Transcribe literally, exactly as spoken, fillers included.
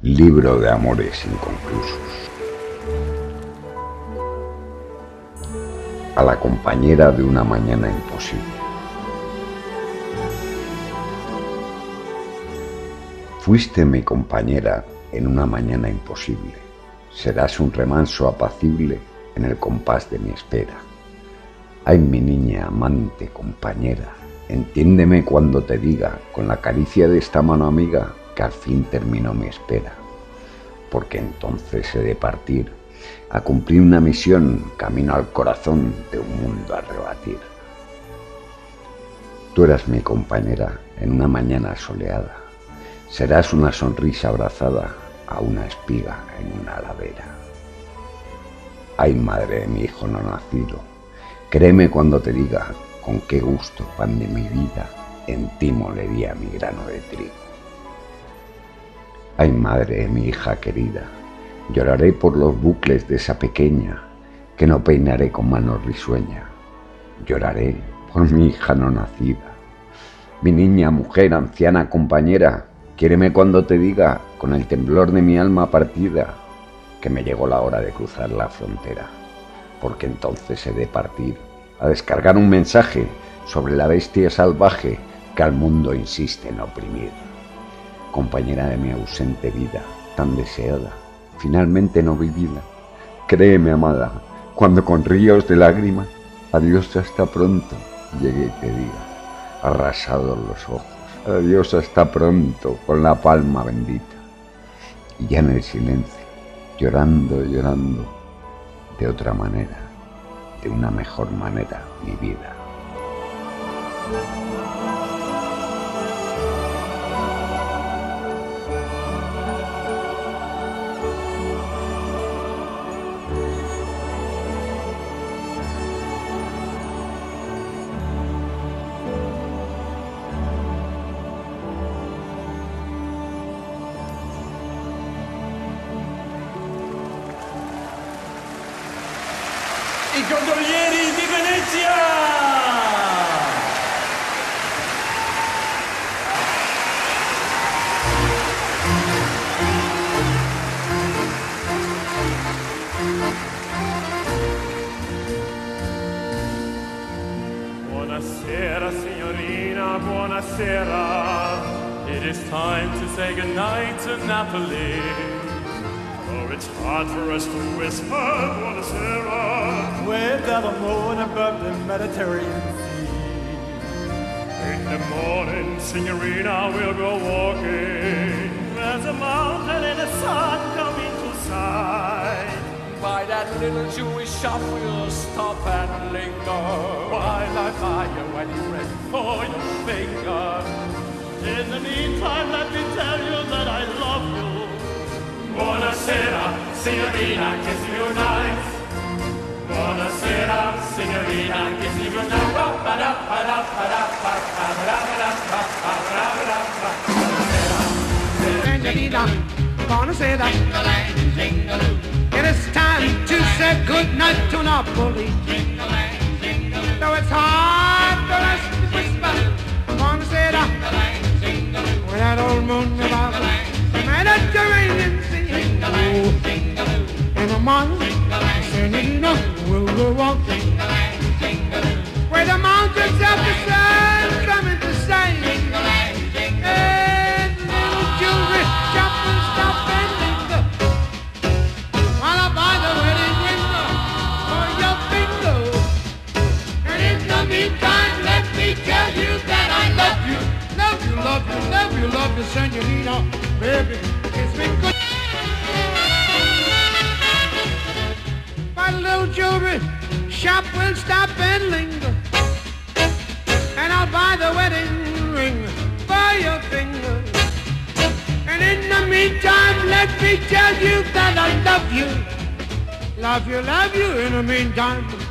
Libro de amores inconclusos. A la compañera de una mañana imposible. Fuiste mi compañera en una mañana imposible. Serás un remanso apacible en el compás de mi espera. Ay, mi niña, amante, compañera, entiéndeme cuando te diga, con la caricia de esta mano amiga, que al fin terminó mi espera, porque entonces he de partir a cumplir una misión, camino al corazón de un mundo a rebatir. Tú eras mi compañera en una mañana soleada, serás una sonrisa abrazada a una espiga en una ladera. Ay, madre de mi hijo no nacido, créeme cuando te diga con qué gusto, pan de mi vida, en ti molería mi grano de trigo. Ay, madre de mi hija querida, lloraré por los bucles de esa pequeña que no peinaré con mano risueña. Lloraré por mi hija no nacida. Mi niña, mujer, anciana, compañera, quiéreme cuando te diga, con el temblor de mi alma partida, que me llegó la hora de cruzar la frontera, porque entonces he de partir a descargar un mensaje sobre la bestia salvaje que al mundo insiste en oprimir. Compañera de mi ausente vida, tan deseada, finalmente no vivida, créeme, amada, cuando con ríos de lágrimas, adiós hasta pronto, llegue y te diga, arrasados los ojos, adiós hasta pronto, con la palma bendita. Y ya en el silencio, llorando, llorando, de otra manera, de una mejor manera, mi vida. I gondolieri di Venezia! Buonasera, signorina, buonasera. It is time to say goodnight to Napoli. Oh, it's hard for us to whisper, buonasera, Without the moon above the Mediterranean Sea. in the morning, signorina, we'll go walking. There's a mountain and the sun coming to sight. By that little Jewish shop we'll stop and linger, while I buy a wedding ring for your finger. In the meantime, let me tell you that I love you. Buonasera, signorina, kiss me goodnight. Buonasera, signorina, kiss me goodnight. Signorina, buonasera. It is time to say goodnight to Napoli. Though it's hard for us to whisper, buonasera, with that old moon above the Mediterranean Sea. Oh, in the morning, Signorina, we'll go walking where the mountains of the sun coming to sight. And little jewelry shop will stop and linger while I buy the wedding ring for your finger. And in the meantime, let me tell you that I love you, love you, love you, love you, love you, Signorina, baby, kiss me good. My little jewelry shop will stop and linger, and I'll buy the wedding ring for your finger. And in the meantime, let me tell you that I love you, love you, love you in the meantime.